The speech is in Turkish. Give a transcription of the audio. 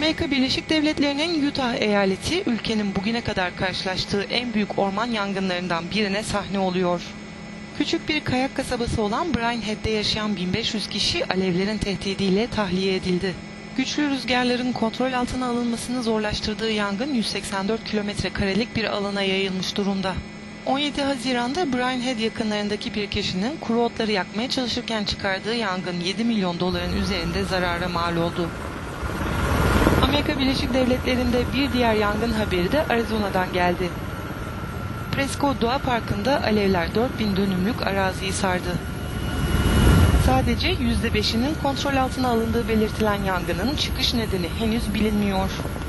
Amerika Birleşik Devletleri'nin Utah eyaleti ülkenin bugüne kadar karşılaştığı en büyük orman yangınlarından birine sahne oluyor. Küçük bir kayak kasabası olan Brian Head'de yaşayan 1500 kişi alevlerin tehdidiyle tahliye edildi. Güçlü rüzgarların kontrol altına alınmasını zorlaştırdığı yangın 184 kilometrekarelik bir alana yayılmış durumda. 17 Haziran'da Brian Head yakınlarındaki bir kişinin kuru otları yakmaya çalışırken çıkardığı yangın 7 milyon doların üzerinde zarara mal oldu. Amerika Birleşik Devletleri'nde bir diğer yangın haberi de Arizona'dan geldi. Prescott Doğa Parkı'nda alevler 4000 dönümlük araziyi sardı. Sadece %5'inin kontrol altına alındığı belirtilen yangının çıkış nedeni henüz bilinmiyor.